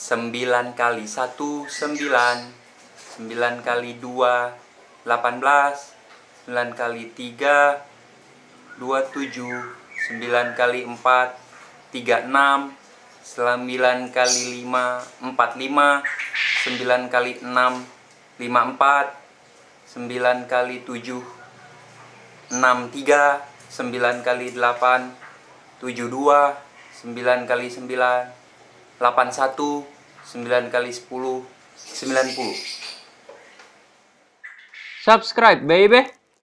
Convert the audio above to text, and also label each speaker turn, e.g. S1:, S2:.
S1: 9 kali 1, 9. 9 kali 2, 18. 9 kali 3, 27. 9 kali 4, 36. 9 kali 5, 45. 9 kali 6, 54. 9 kali 7, 63. 9 kali 8, 72. 9 kali 9, 81. 9 kali 10, 90.
S2: Subscribe, baby.